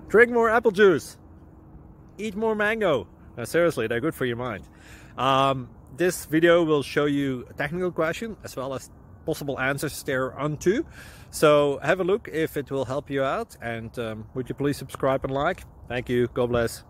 Drink more apple juice. Eat more mango. Seriously, they're good for your mind. This video will show you a technical question as well as possible answers thereunto. So have a look if it will help you out, and would you please subscribe and like? Thank you. God bless.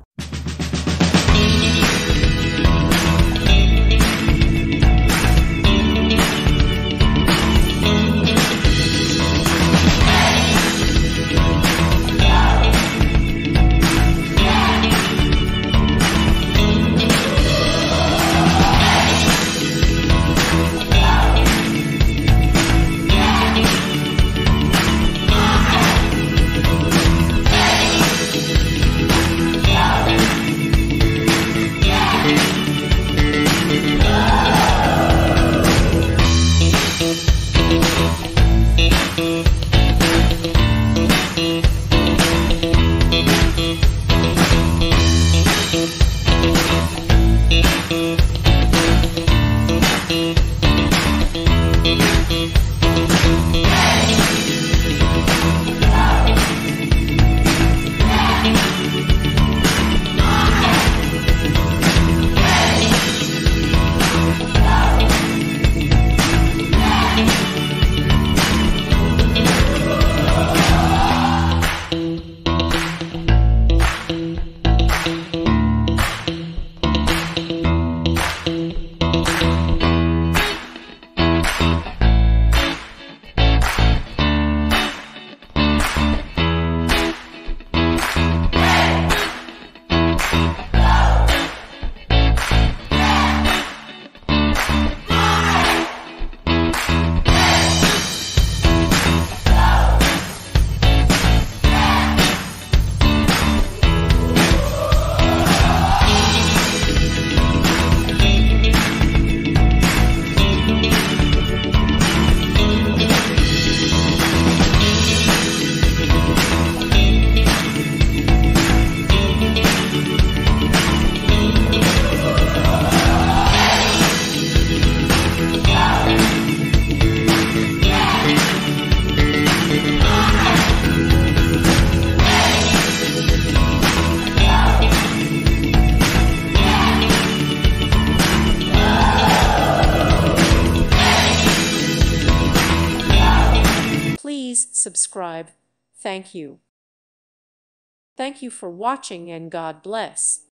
Please subscribe. Thank you. Thank you for watching, and God bless.